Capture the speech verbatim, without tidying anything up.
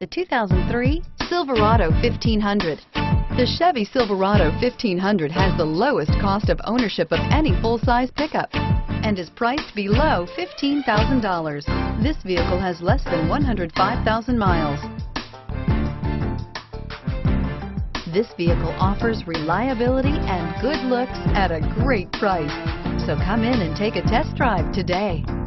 The two thousand three Silverado fifteen hundred. The Chevy Silverado fifteen hundred has the lowest cost of ownership of any full-size pickup and is priced below fifteen thousand dollars. This vehicle has less than one hundred five thousand miles. This vehicle offers reliability and good looks at a great price. So come in and take a test drive today.